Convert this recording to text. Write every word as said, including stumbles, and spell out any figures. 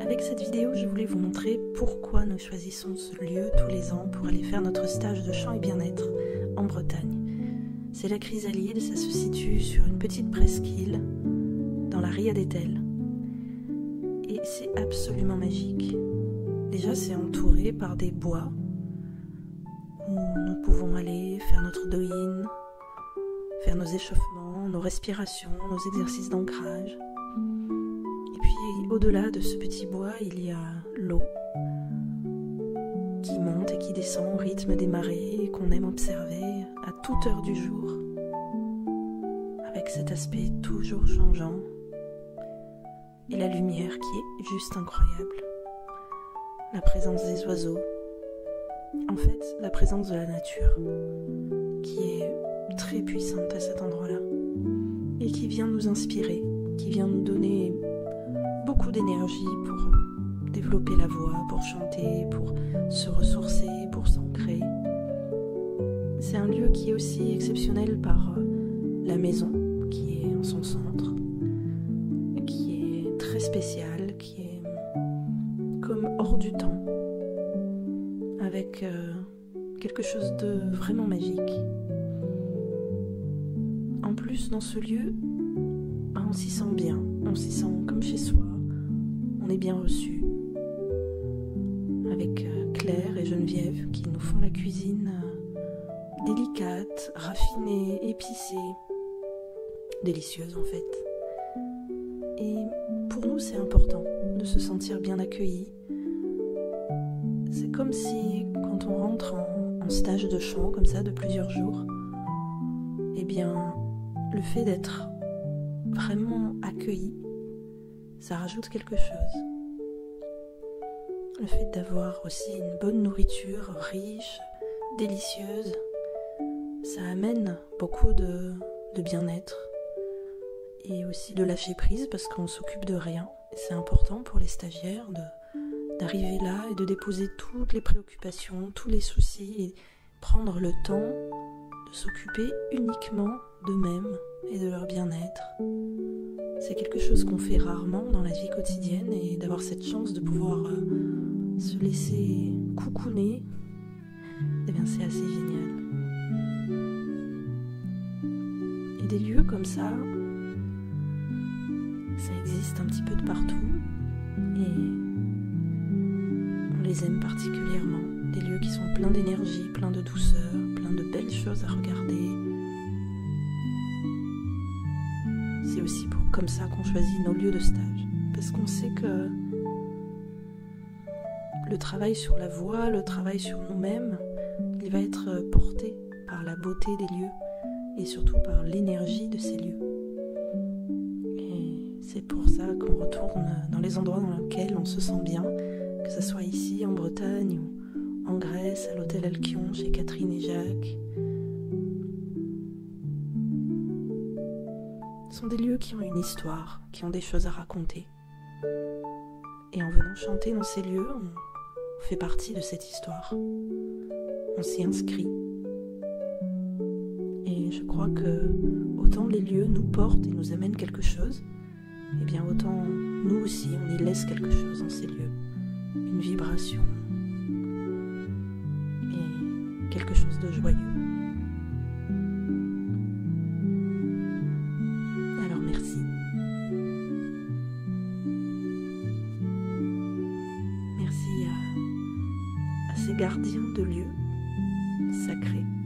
Avec cette vidéo, je voulais vous montrer pourquoi nous choisissons ce lieu tous les ans pour aller faire notre stage de chant et bien-être en Bretagne. C'est la Chrysalide, ça se situe sur une petite presqu'île dans la Ria d'Etel. Et c'est absolument magique. Déjà, c'est entouré par des bois où nous pouvons aller faire notre do-in, faire nos échauffements, nos respirations, nos exercices d'ancrage. Et puis, au-delà de ce petit bois, il y a l'eau qui monte et qui descend au rythme des marées et qu'on aime observer à toute heure du jour, avec cet aspect toujours changeant et la lumière qui est juste incroyable. La présence des oiseaux, en fait, la présence de la nature qui est très puissante à cet endroit-là et qui vient nous inspirer, qui vient nous donner beaucoup d'énergie pour développer la voix, pour chanter, pour se ressourcer, pour s'ancrer. C'est un lieu qui est aussi exceptionnel par la maison qui est en son centre, qui est très spécial, qui est comme hors du temps, avec euh, quelque chose de vraiment magique. En plus, dans ce lieu, ben, on s'y sent bien, on s'y sent comme chez soi, on est bien reçu, avec euh, Claire et Geneviève qui nous font la cuisine euh, délicate, raffinée, épicée, délicieuse en fait. Et pour nous, c'est important de se sentir bien accueilli. C'est comme si, quand on rentre en, en stage de chant, comme ça, de plusieurs jours, eh bien, le fait d'être vraiment accueilli, ça rajoute quelque chose. Le fait d'avoir aussi une bonne nourriture riche, délicieuse, ça amène beaucoup de, de bien-être et aussi de lâcher prise parce qu'on s'occupe de rien. Et c'est important pour les stagiaires de, d'arriver là et de déposer toutes les préoccupations, tous les soucis et prendre le temps de s'occuper uniquement d'eux-mêmes et de leur bien-être. C'est quelque chose qu'on fait rarement dans la vie quotidienne et d'avoir cette chance de pouvoir euh, se laisser coucouner, eh bien c'est assez génial. Et des lieux comme ça, ça existe un petit peu de partout et on les aime particulièrement. Des lieux qui sont pleins d'énergie, pleins de douceur, pleins de belles choses à regarder. C'est aussi pour, comme ça qu'on choisit nos lieux de stage. Parce qu'on sait que le travail sur la voix, le travail sur nous-mêmes, il va être porté par la beauté des lieux et surtout par l'énergie de ces lieux. Et c'est pour ça qu'on retourne dans les endroits dans lesquels on se sent bien, que ce soit ici en Bretagne ou en Grèce, à l'hôtel Alkion, chez Catherine et Jacques. Ce sont des lieux qui ont une histoire, qui ont des choses à raconter. Et en venant chanter dans ces lieux, on fait partie de cette histoire. On s'y inscrit. Et je crois que autant les lieux nous portent et nous amènent quelque chose, et bien autant nous aussi on y laisse quelque chose dans ces lieux. Une vibration. Et quelque chose de joyeux. Merci à, à ces gardiens de lieux sacrés